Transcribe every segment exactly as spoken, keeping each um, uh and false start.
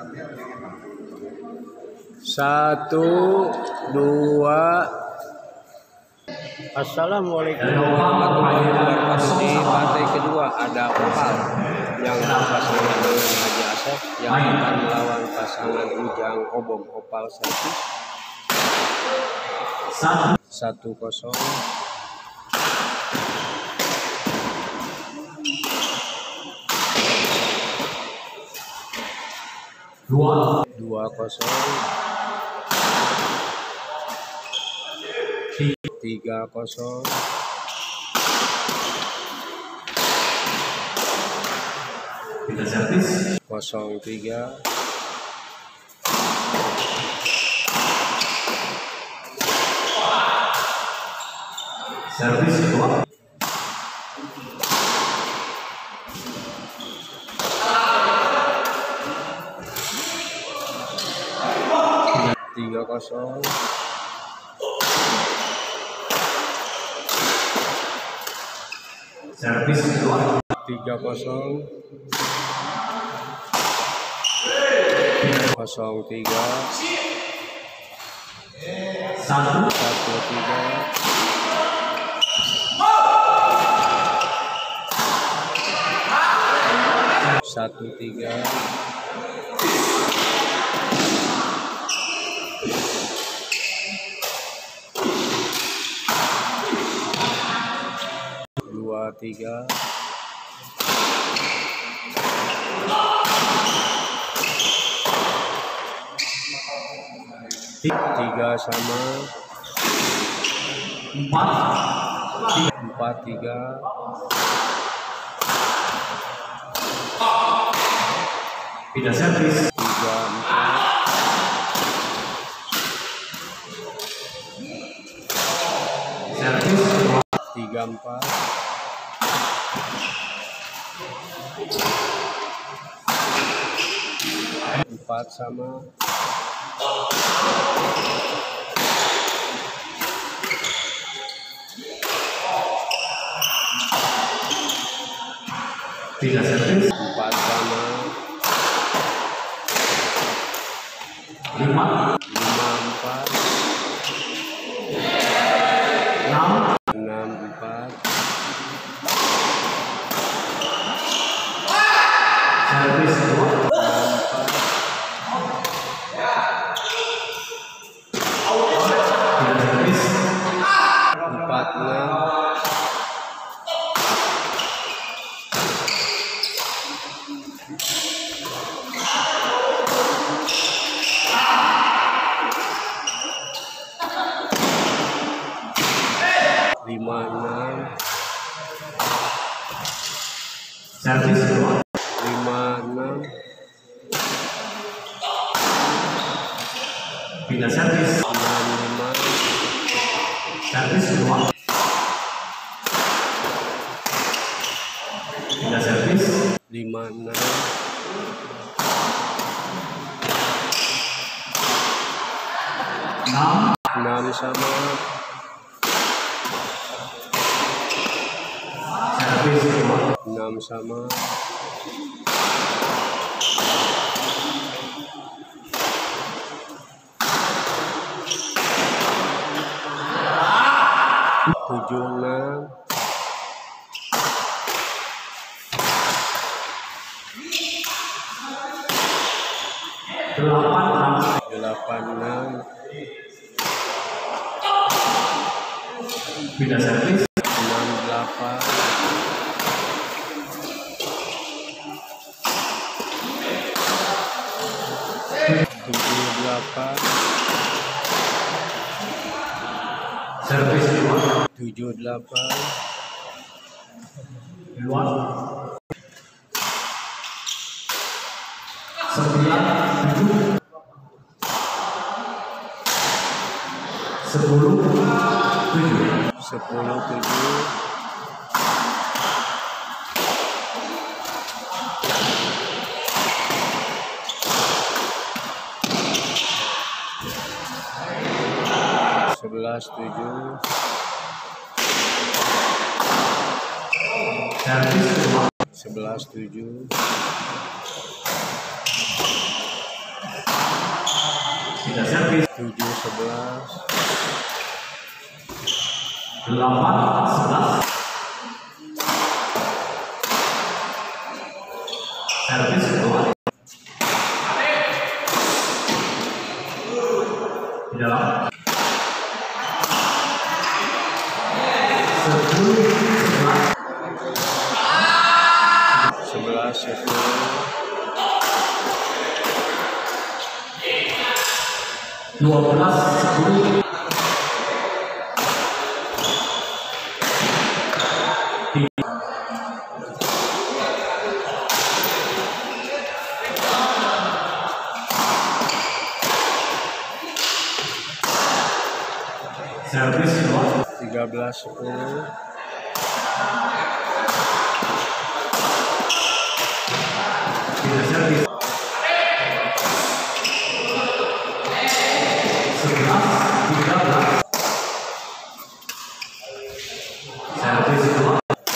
Satu, dua. Assalamualaikum warahmatullahi wabarakatuh. Di partai kedua ada Opal yang pasangan dengan Haji Asep yang akan melawan pasangan Ujang Obong. Opal satu, satu kosong. Dua, dua kosong. Tiga kosong. Kita servis. Kosong tiga. Servis dua. Tiga kosong. Servis kedua. Tiga kosong. Kosong tiga. Satu. Satu tiga. Satu tiga. Dua tiga. Tiga sama. Empat. Empat tiga. Tidak servis. Tiga empat. Servis. Tiga empat. Empat sama. Tidak servis. Empat sama. Lima. Lima empat. Enam. Enam empat. Servis dua. Empat enam. Lima enam. Servis dua. Lima enam. Pindah servis. Enam lima. Servis dua. Pindah servis. Lima enam. Enam. Enam sama. Servis dua. Enam sama. Tujuh enam. Delapan enam. Delapan enam. Pindah servis. Enam delapan. Tujuh delapan. Servis dua. Tujuh delapan. Dua. Sembilan tujuh. Sepuluh tujuh. Sepuluh tujuh. Sebelas tujuh. Servis sebelas tujuh. Tidak servis. tujuh sebelas. delapan sebelas. Servis kedua. Di dalam. sepuluh sebelas. sebelas sepuluh. dua belas sepuluh. Servis kedua. tiga belas sepuluh. Tidak servis. sebelas tiga belas. Servis kedua.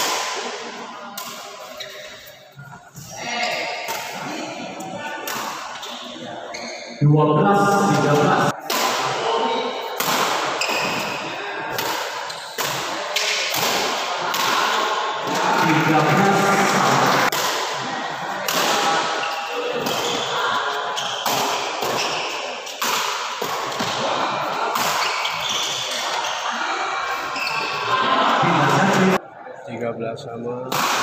dua belas tiga belas. tiga belas tiga belas sama.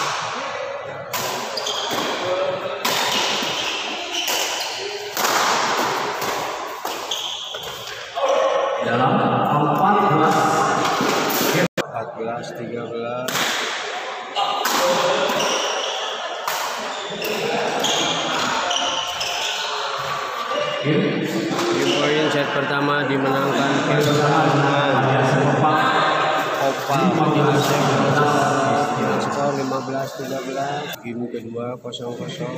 dalam empat belas. empat belas tiga belas. Game poin set pertama dimenangkan Opal Asep dengan skor lima belas tiga belas. Game kedua kosong kosong.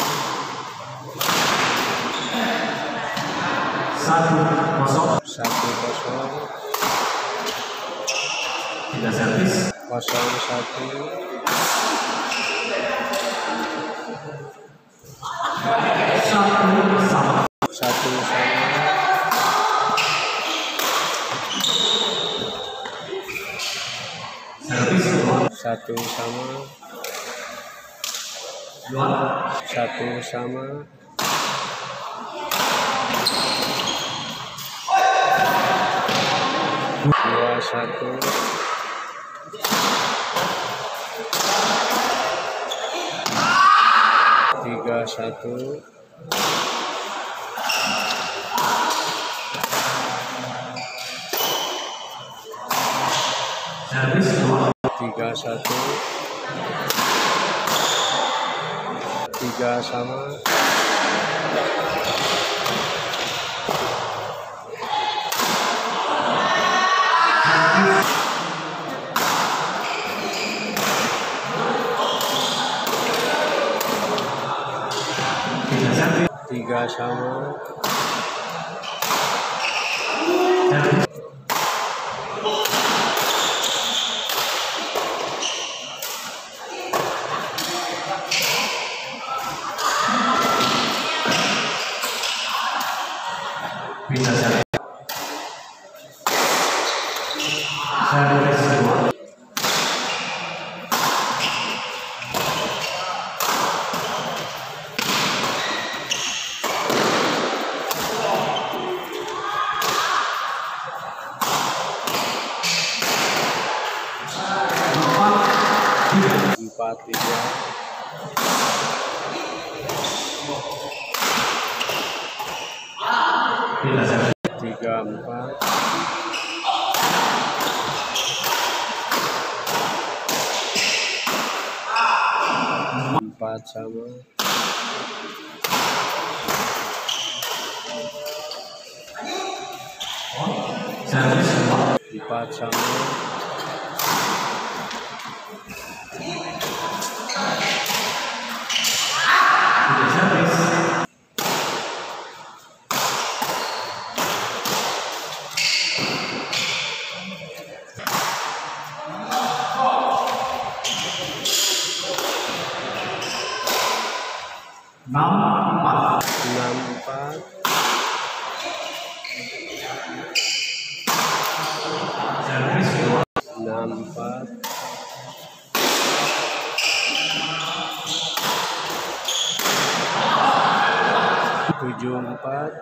satu kosong. satu kosong. Tidak servis. kosong satu. satu sama. satu sama. Servis kedua. satu sama. dua. satu sama. dua satu. tiga satu. Servis kedua. tiga satu. tiga sama. Tidak servis. tiga sama. Servis. Bisa servis. Servis kedua. empat tiga. Tidak servis. tiga empat. empat sama. Servis kedua. empat sama. Tidak servis. enam empat. enam empat. tujuh empat.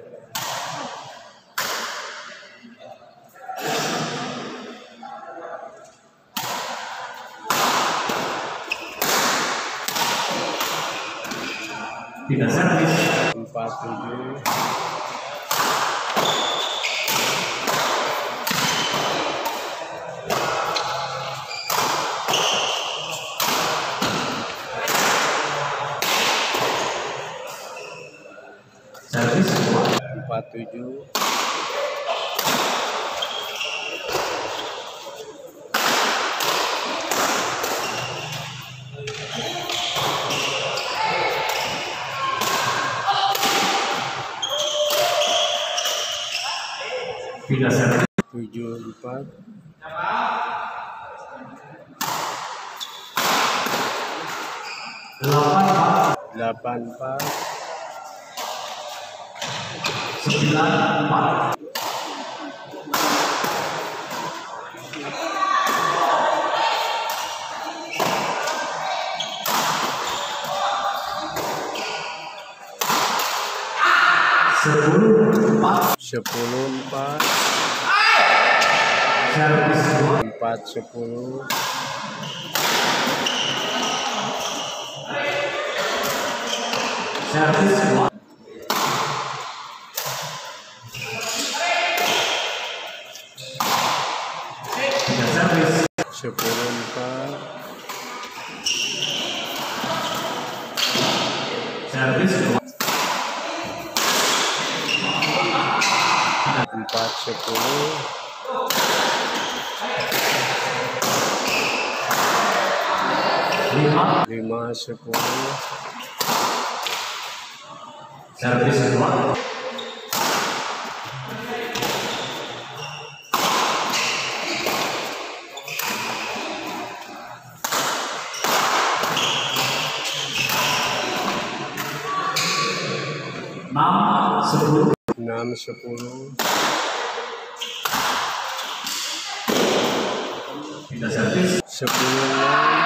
Tidak servis. Empat tujuh. Servis dua. Empat tujuh. Tidak servis. Tujuh empat. Delapan empat. Delapan empat. Sembilan empat. Sepuluh empat. Sepuluh empat. Servis dua. Empat sepuluh. Servis dua. Tidak servis. Sepuluh empat. Servis dua. Empat sepuluh. Lima. Lima sepuluh. Servis dua. Enam sepuluh. Enam sepuluh. Tidak servis. Sepuluh enam.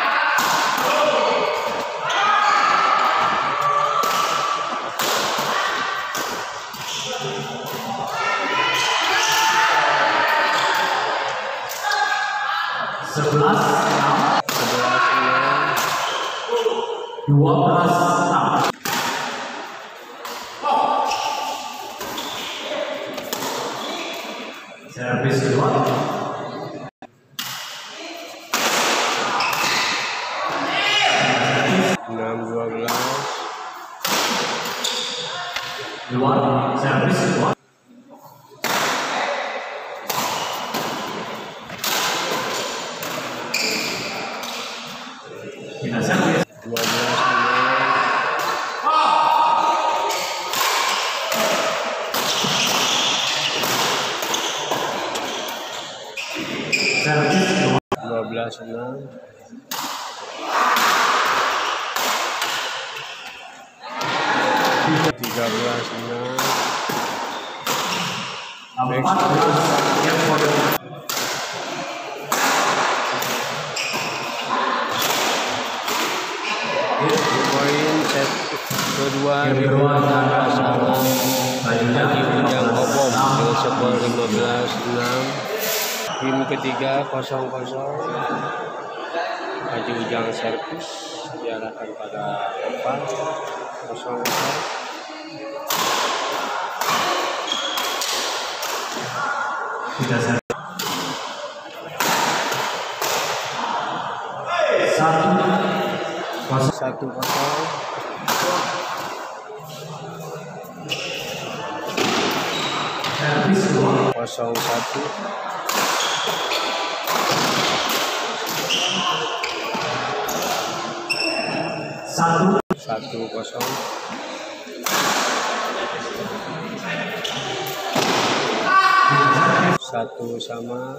Sebelas enam. Sebelas enam. Dua belas enam. Servis dua. Enam dua belas. Dua. Servis dua. Tidak servis. Dua belas enam. Servis dua. Dua belas enam. Tiga belas enam. Empat belas. Yang kode. Poin set kedua Yang di kedua belas adalah Haji Ujang Obom dengan skor lima belas enam. Tim ketiga kosong kosong. Haji Ujang servis diarahkan pada depan kosong kosong. Tidak servis. Satu. Kosong. Satu kosong. Servis dua. Kosong satu. Satu. Satu kosong. Satu sama.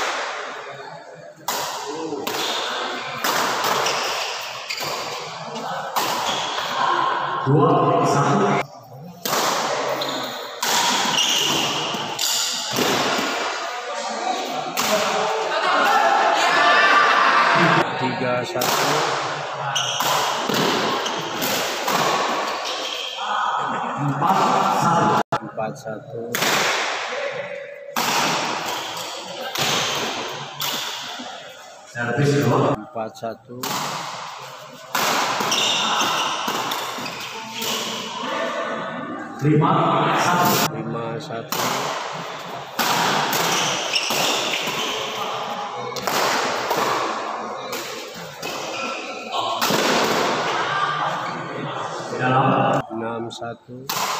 Dua. Satu. Tiga satu. empat satu. empat satu. Servis kedua. empat satu. lima satu. lima satu. Dalam. enam satu.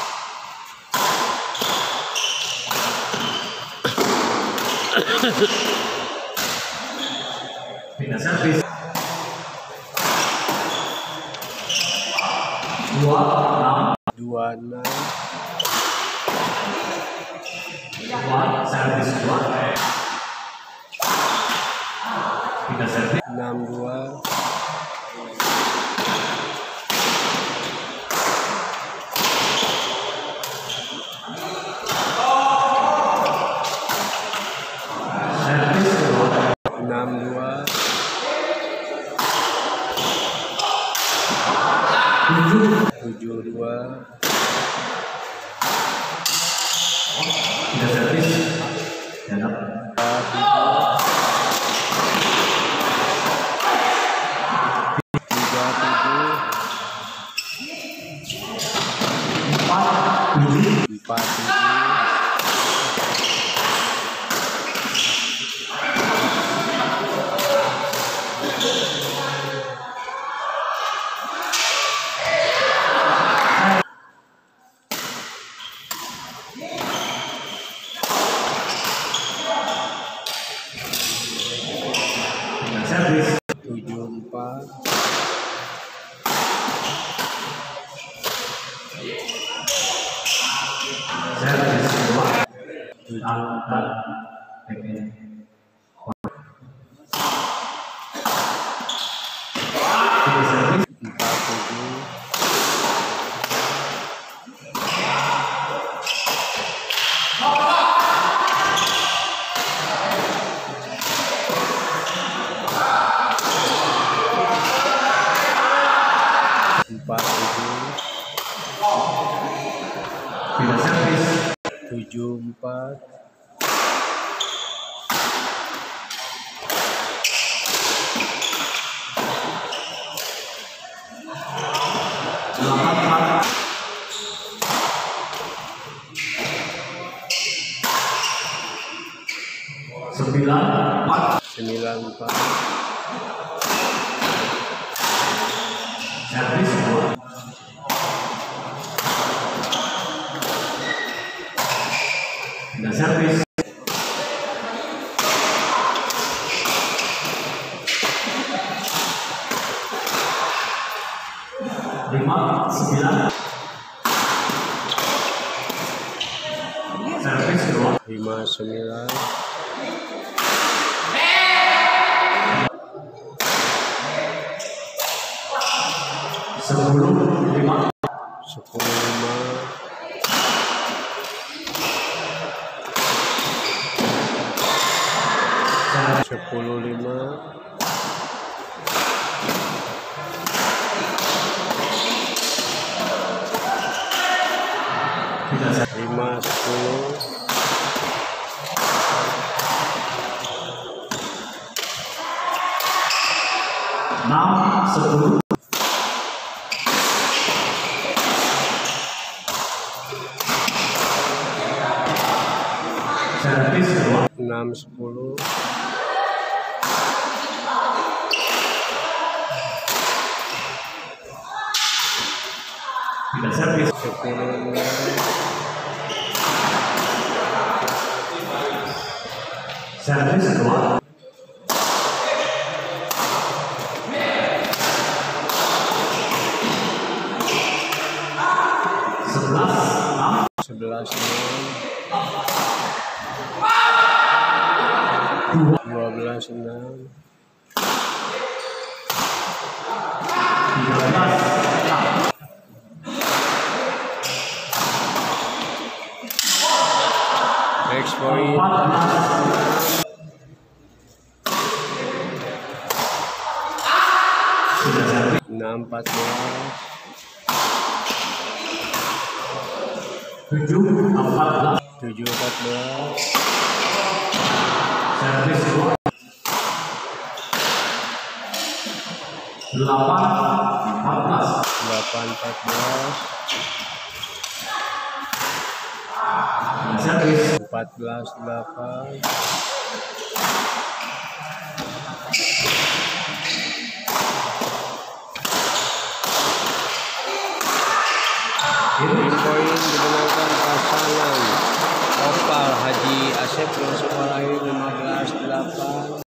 Pindah servis. dua enam. dua enam. dua servis dua. Pindah servis. enam dua. Servis kedua. enam dua. tujuh. tujuh dua. Pindah servis. Dalam. tiga tujuh. empat tujuh. empat tujuh. Pindah servis. tujuh empat. Servis kedua. tujuh Angkat. empat. Pindah servis. empat tujuh. empat tujuh. Pindah servis. tujuh empat. delapan empat. sembilan empat. sembilan empat. Servis kedua. Pindah servis. lima sembilan. Servis kedua. lima sembilan. sepuluh lima. sepuluh lima. sepuluh lima. Pindah servis. lima sepuluh. enam sepuluh. Servis kedua. enam sepuluh. Pindah servis. sepuluh enam. Servis kedua. sebelas enam. sebelas enam. dua belas enam. tiga belas enam. Next point. empat belas. Sudah servis. enam empat belas. tujuh empat belas. tujuh empat belas. Servis kedua. delapan empat belas. delapan empat belas. Servis empat belas delapan. Poin dimenangkan pasangan Opal Haji Asep yang skor akhir lima belas delapan.